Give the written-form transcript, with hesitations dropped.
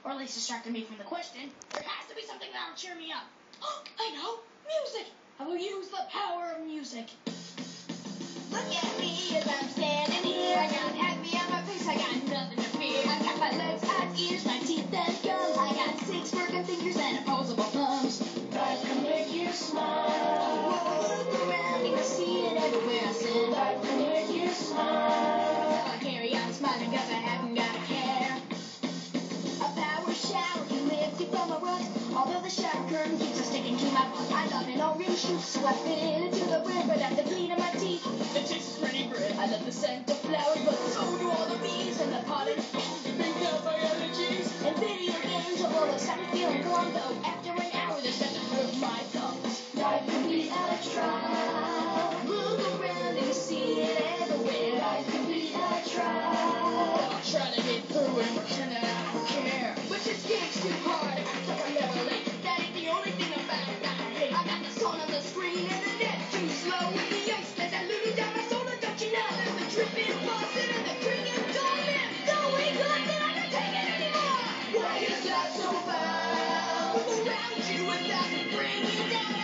or at least distracted me from the question. There has to be something that'll cheer me up. Oh, I know! Music! I will use the power of music. Look at me as I'm standing here. I got happy on my face, I got nothing to fear. I got my legs, eyes, ears, my teeth, and gums. I got 6 working fingers and opposable thumbs. Life can make you smile. Look around, you can see it everywhere I sit. Life can make you smile. So I carry on smiling cause I haven't got a care. A power shower can lift you from a rut. Although the shower curtain keeps on sticking to my butt. I love an orange juice, so I fit it into the rim. But at the clean of my teeth, the taste is pretty good. I love the scent of flowers, but so do all the bees and the pollen. Bring down my energies. And video games, although those have me feeling glum. Though after an hour, they're set to hurt my thumbs. Life can be a trial. Look around and you see it everywhere. Life can be a trial. I'm trying to get through it, pretending I don't care. But this game's too hard, so I'm never late. That ain't the only thing about it that I hate. I got the sun on the screen and the net too slow. And the ice that's diluted down my soul, don't you know? There's the dripping faucet and the creaking dolphin. Going good that I can't take it anymore. Why is that so bad? Look around you without me bringing down.